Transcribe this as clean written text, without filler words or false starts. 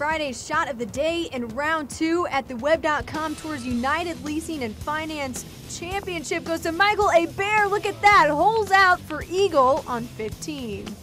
Friday's shot of the day in round 2 at the Web.com Tour's United Leasing and Finance Championship goes to Michael Hebert. Look at that, holes out for eagle on 15.